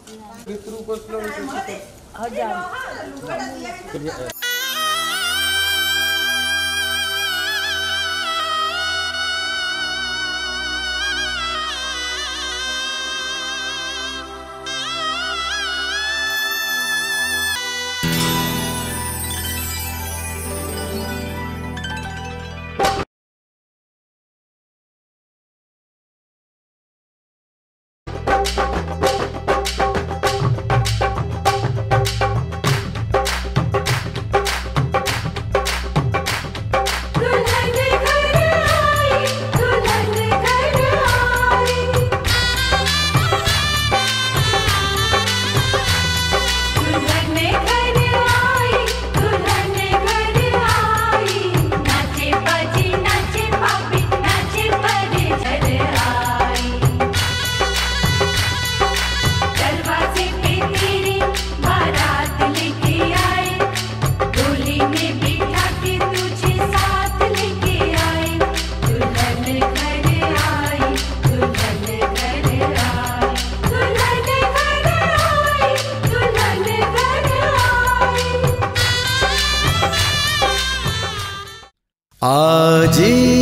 आज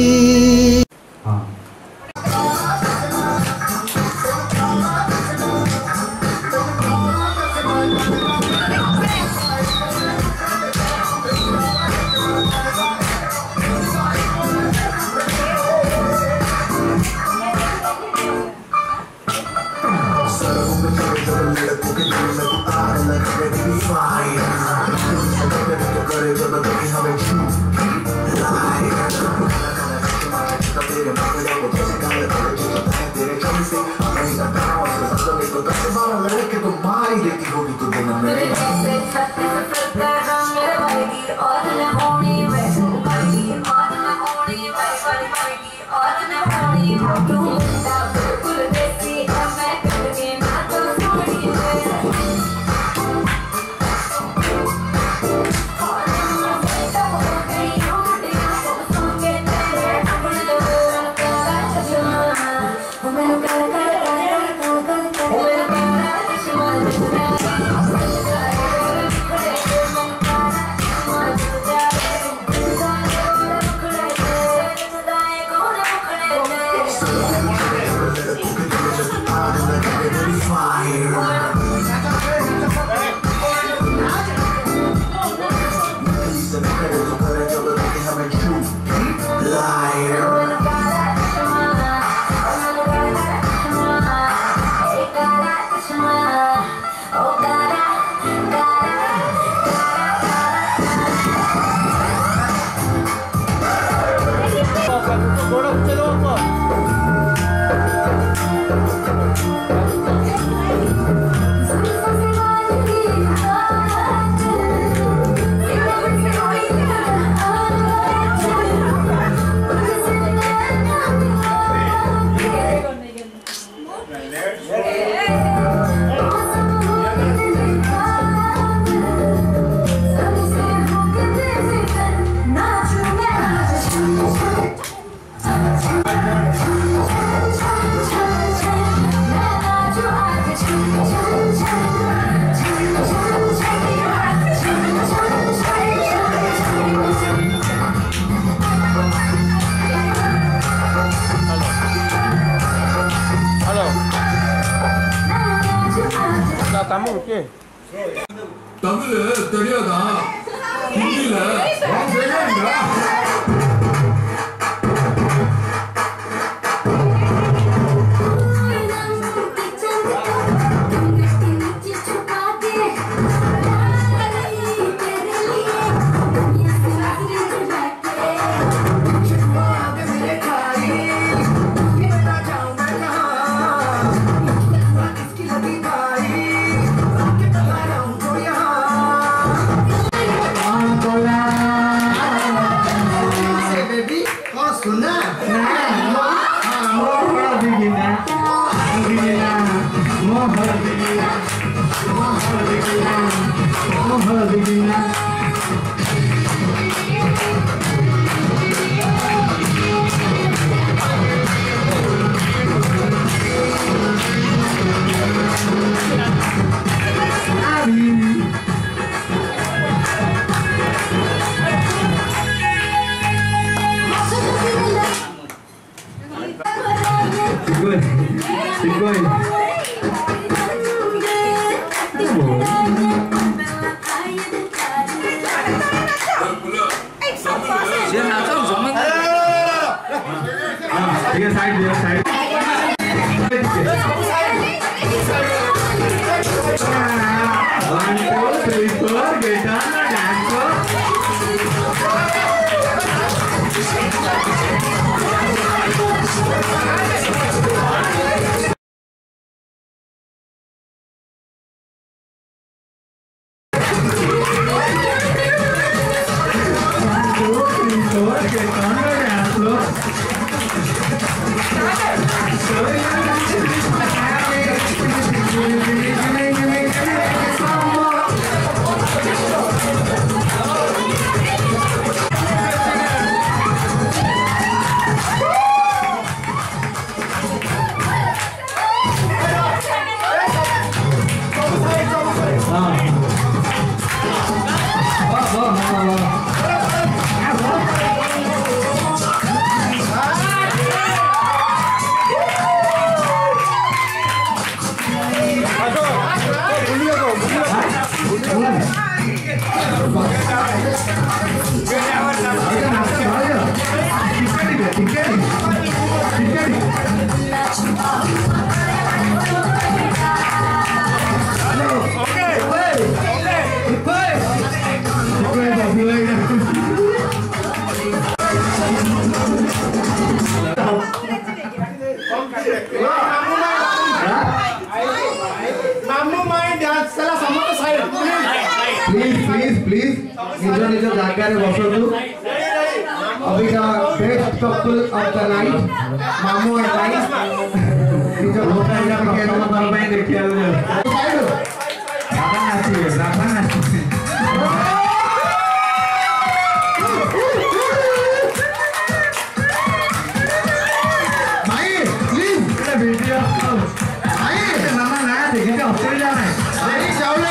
தமிழ் தெரியாதா? ஹிந்தில ठीक है साइड दिया साइड प्लीज निज निज जगह बसतु अभी का best couple of the night मामू एंड वाइफ निज होटल में के नंबर में देखिया राधा नाची भाई प्लीज ये वीडियो भाई मामा ना देखिए ऑस्ट्रेलिया में नहीं चावल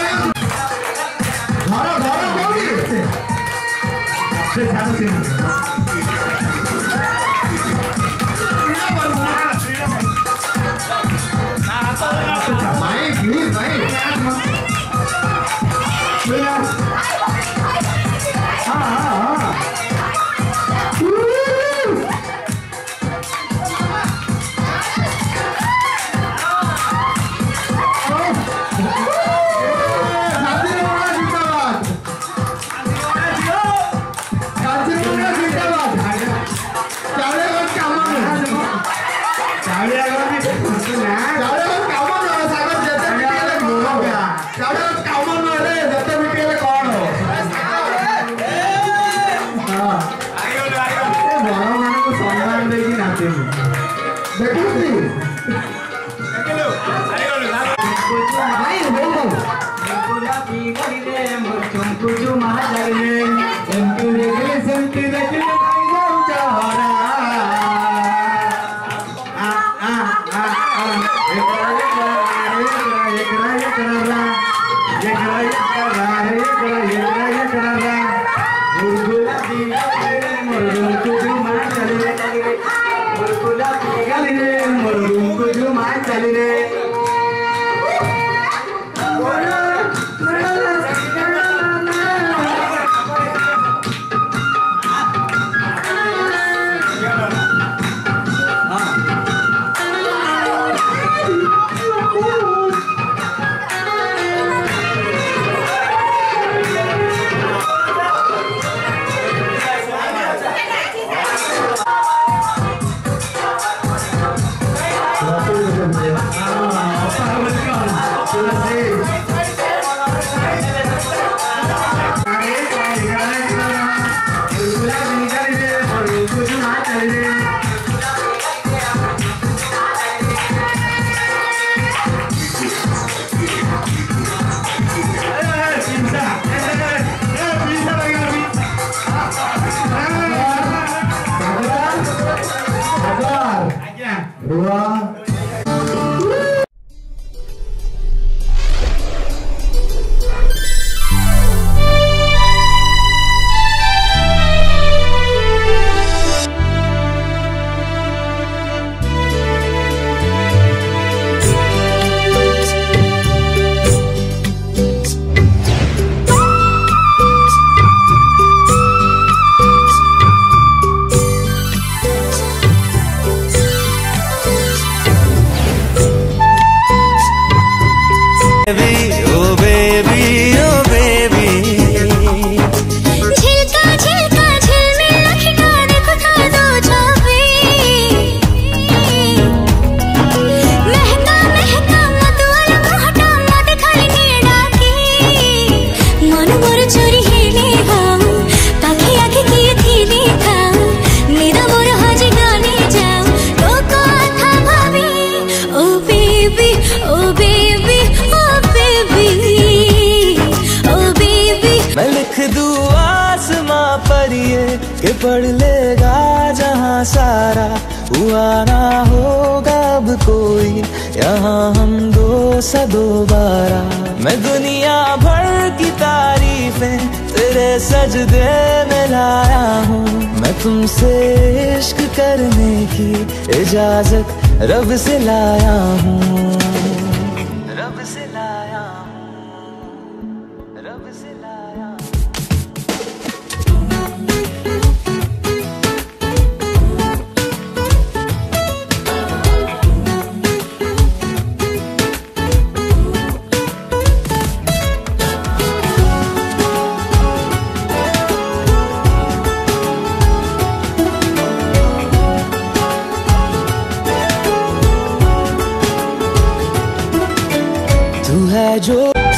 के पढ़ लेगा जहाँ सारा, हुआ ना होगा अब कोई यहाँ हम दो सा दोबारा। मैं दुनिया भर की तारीफें तेरे सजदे में लाया हूँ, मैं तुमसे इश्क करने की इजाजत रब से लाया हूँ, रब से लाया हूँ, रब से लाया हूँ। तू है जो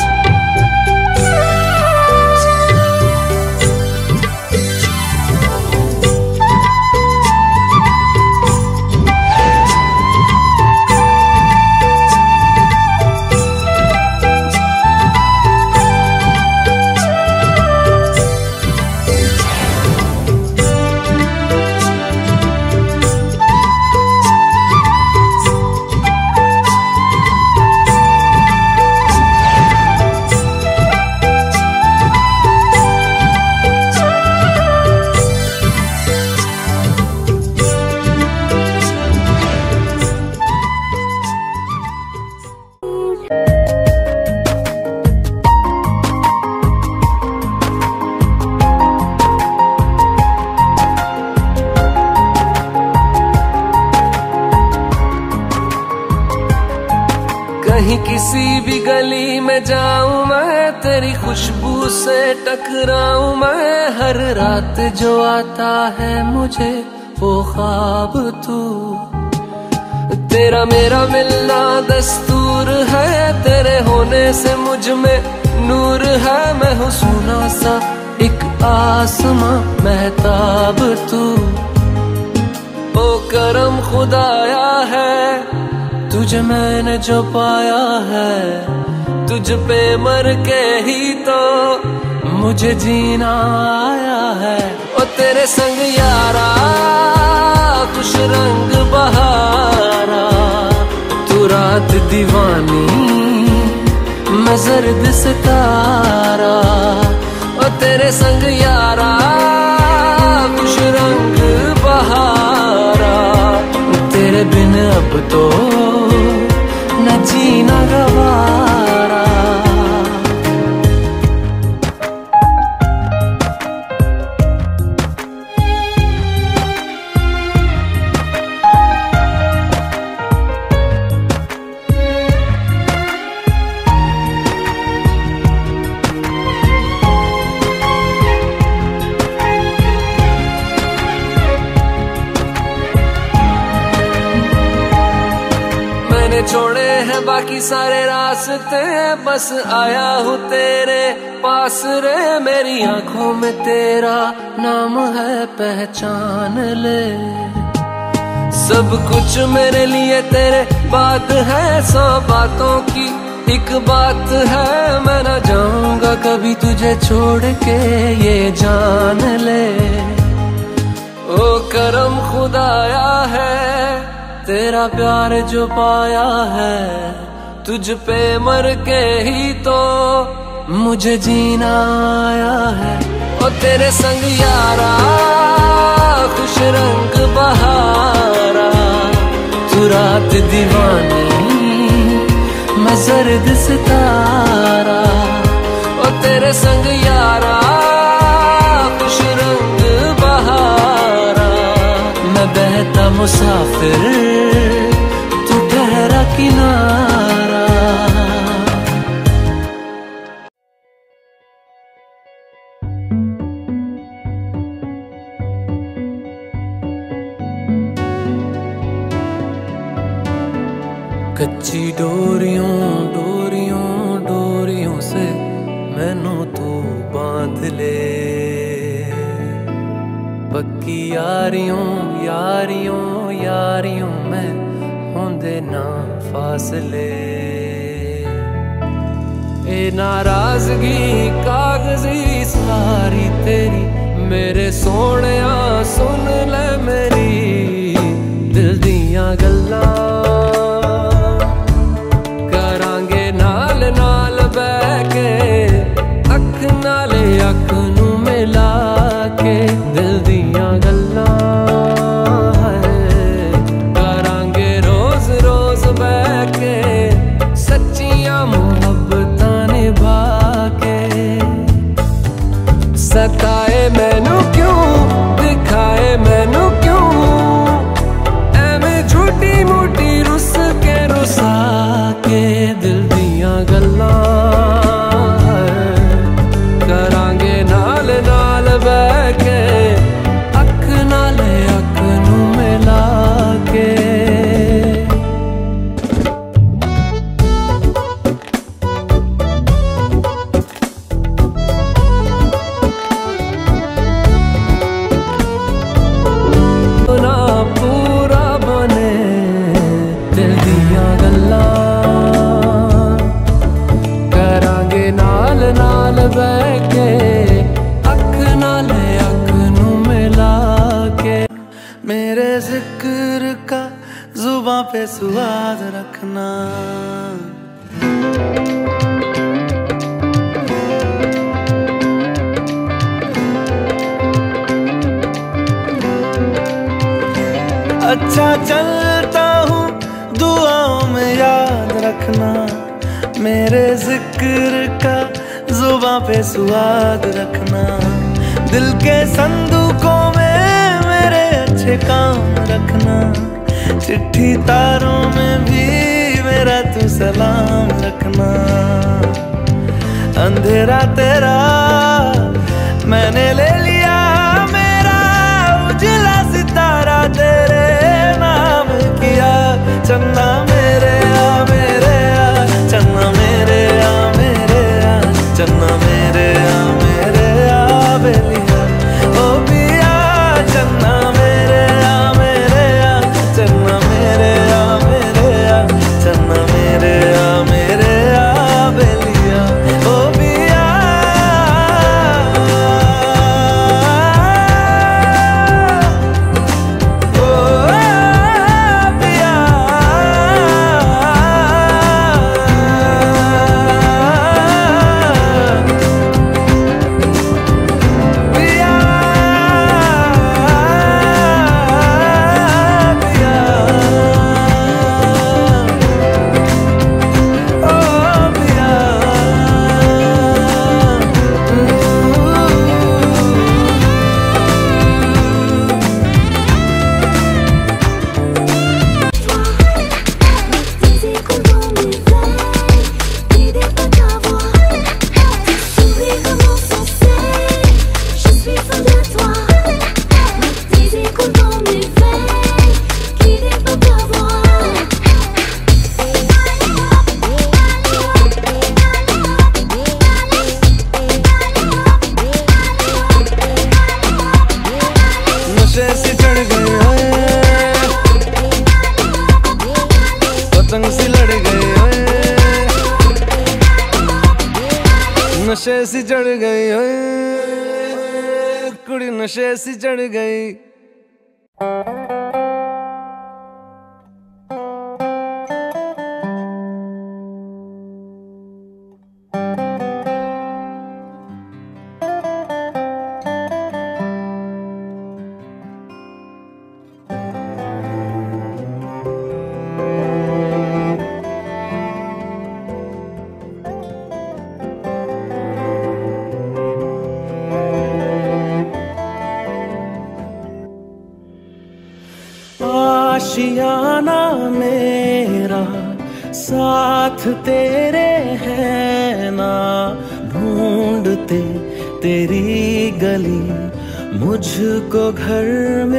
कहीं किसी भी गली में जाऊं मैं, तेरी खुशबू से टकराऊं मैं, हर रात जो आता है मुझे वो ख्वाब तू, तेरा मेरा मिलना दस्तूर है, तेरे होने से मुझ में नूर है, मैं हूँ सोना सा एक आसमां महताब तू, ओ करम खुदाया है तुझे मैंने जो पाया है, तुझ पे मर के ही तो मुझे जीना आया है, ओ तेरे संग यारा खुश रंग बहारा, तू रात दीवानी मैं जर्द सितारा, ओ तेरे संग यारा खुश रंग बहारा, तेरे बिन अब तो न जीना गवारा। छोड़े हैं बाकी सारे रास्ते, बस आया हूँ तेरे पास रे, मेरी आंखों में तेरा नाम है पहचान ले, सब कुछ मेरे लिए तेरे बात है, 100 बातों की एक बात है, मैं ना जाऊंगा कभी तुझे छोड़ के ये जान ले, ओ करम खुदाया है तेरा प्यार जो पाया है, तुझ पे मर के ही तो मुझे जीना आया है, ओ तेरे संग यारा खुश रंग बहारा, तू रात दीवानी मैं जर्द सितारा, ओ तेरे संग यारा खुश रंग बहारा, मैं बहता मुसाफिर तू ठहरा किनारा। डोरियों डोरियों डोरियों से मैनू तू बांध ले, पक्की यारियों यारियों यारियों में होंदे ना फासले। ए नाराजगी कागजी सारी तेरी मेरे सोहणिया सुन ले मेरी दिल दियां गल्लां, करांगे नाल नाल बैठ के अख नाले अख नू मिला के दिल दियां गल्लां करांगे रोज रोज बैठ के सच्चियां मुहब्बतां निभा के। सताए मैनू क्यों दिखाए मैनू क्यों एवें झूठी मूठी रुस के रुसा के दिल दियां गल्लां करांगे नाल नाल बैठ के अख नाल अख नू मिला के। पूरा बने दिल दियां गल्लां करांगे नाल नाल बैठ के अख नाल अख नू मिला के। मेरे जिक्र का जुबां पे स्वाद रखना, अच्छा चलता हूँ दुआओं में याद रखना। मेरे जिक्र का जुबां पे स्वाद रखना, दिल के संदूकों में मेरे अच्छे काम रखना। चिट्ठी तारों में भी मेरा तू सलाम रखना। अंधेरा तेरा मैंने ले लिया, मेरा उजला सितारा तेरे नाम किया। चन्ना मेरे आ मेरे आ चन्ना मेरे आ मेरे आ चन्ना मेरे आ मेरे आ बेलिया ओ पिया। चन्ना मेरे आ मेरे आ चन्ना मेरे आ मेरे आ चन्ना मेरे आ मेरे आ बेलिया ओ पिया। पतंग सी लड़ गए नशे सी चढ़ गई कुड़ी नशे सी चढ़ गई। आशियाना मेरा साथ तेरे है ना, ढूंढते तेरी गली मुझको घर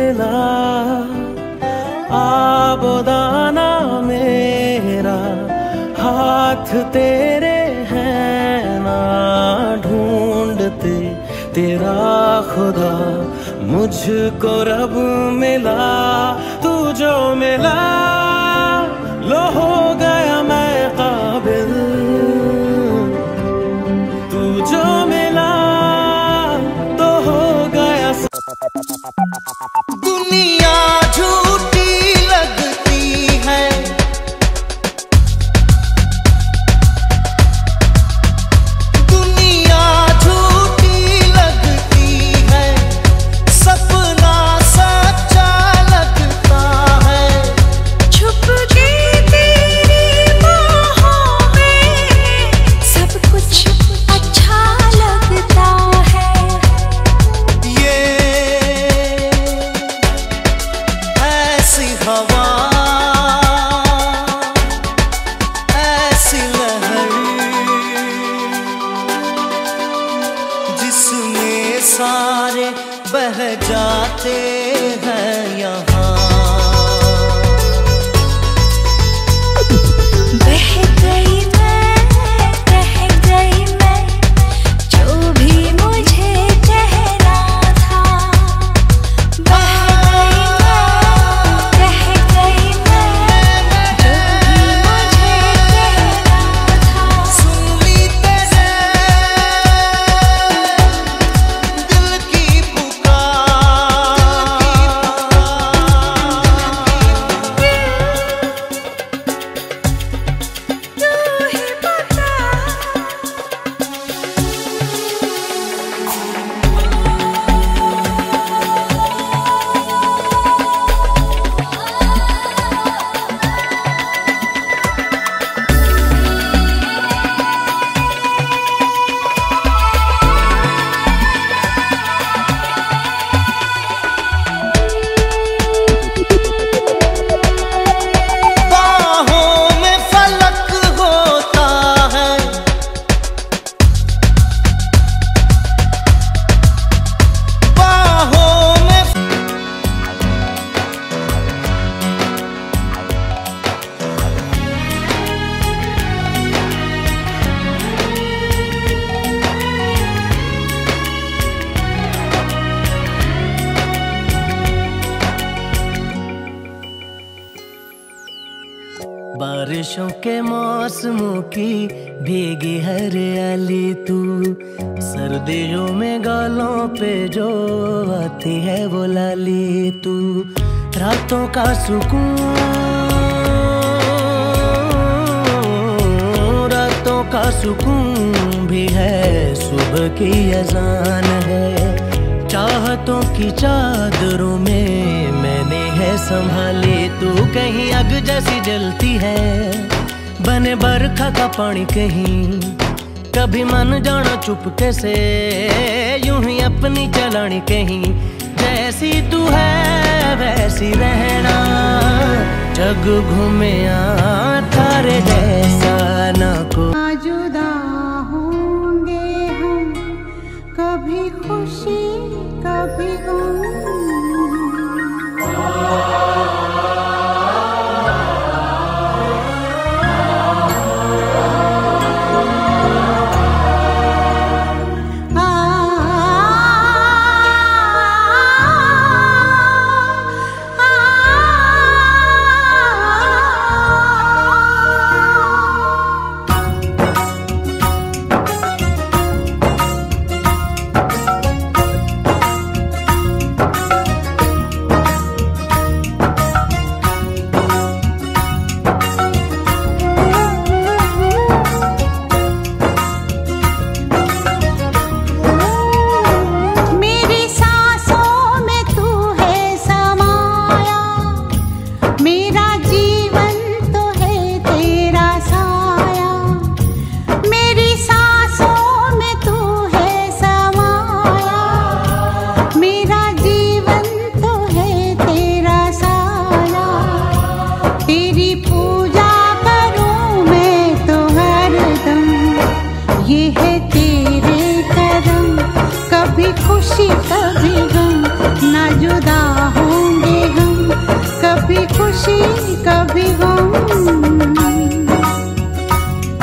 मिला। आबोदाना मेरा हाथ तेरे हैं ना ढूंढते तेरा खुदा, मुझको रब मिला, तू जो मिला लो हो गया मैं काबिल, तू जो मिला तो हो गया। दुनिया झूठी लगती है, दुनिया झूठी लगती है, सपना सच्चा लगता है। छुप के तेरी बाहों में सब कुछ अच्छा लगता है। ये ऐसी हवा, ऐसी लहर, जिसमें सारे बह जाते हैं यहाँ। बह गई मैं, रह गई मैं, जो भी मुझे कहना था। बह गई मैं, रह गई मैं, जो भी मुझे कहना था। सुन ली तेरे दिल की पुकार, तू ही बता। बाहों में फलक होता है, बाहों में बारिशों के मौसमों की भीगी हरियाली तू, सर्दियों में गालों पे जो आती है वो लाली तू, रातों का सुकून, रातों का सुकून भी है, सुबह की अजान है। चाहतों की चादरों में मैंने है संभाली, तू कहीं आग जैसी जलती है, बने बरखा का पानी कहीं, कभी मन जाना चुपके से, यूं ही अपनी चलानी कहीं। जैसी तू है वैसी रहना, जग घूमे तारे जैसा ना को। जुदा होंगे हम, कभी खुशी कभी गम। खुशी कभी गम, ना जुदा होंगे हम, कभी खुशी कभी गम।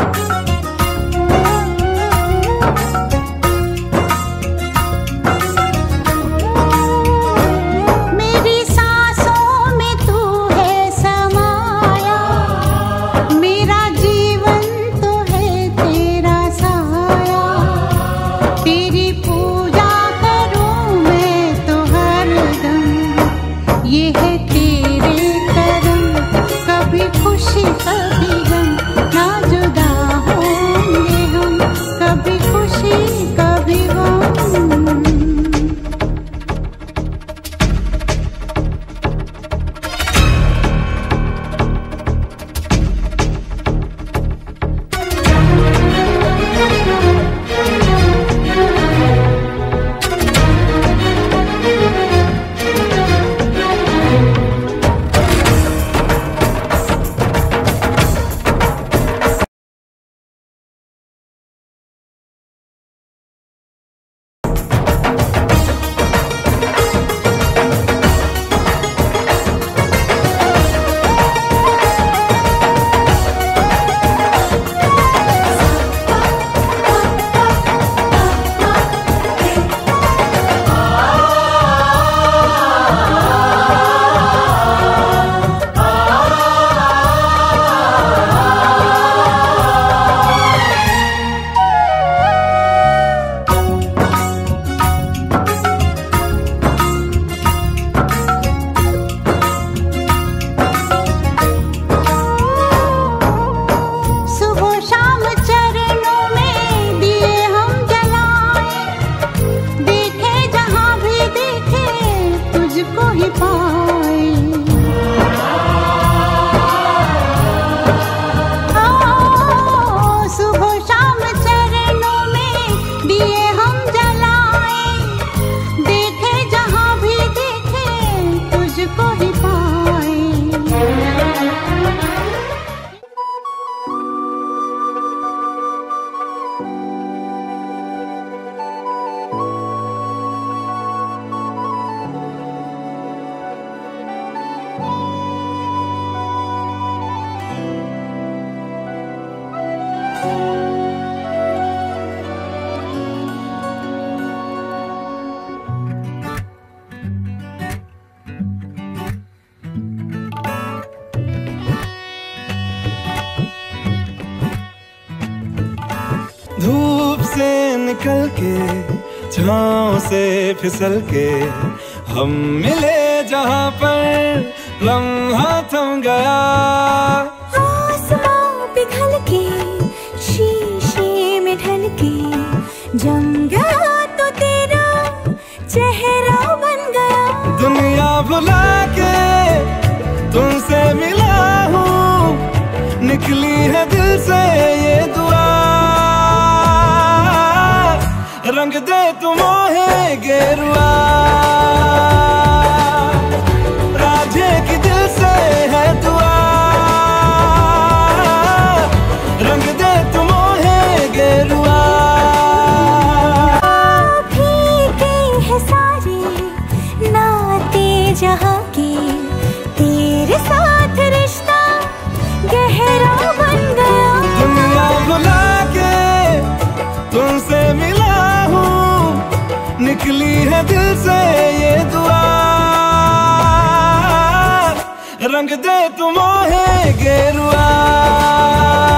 से निकल के, छाँव से फिसल के, हम मिले जहाँ पर लम्हा थम गया। आसमां पिघल के, शीशे में ढल के, जम गया तो तेरा चेहरा बन गया। दुनिया भुला के तुमसे मिला हूँ, निकली है दिल से ये दुआ। रंग दे तुम मोहे गेरुआ, राधे की दिल से है दुआ। रंग दे तुम मोहे गेरुआ। फीके हैं सारे नाते जहाँ के, तेरे साथ रिश्ता गहरा बन गया। दुनिया भुला के तुमसे मिला हूँ, निकली है दिल से ये दुआ। रंग दे तुम मोहे गेरुआ।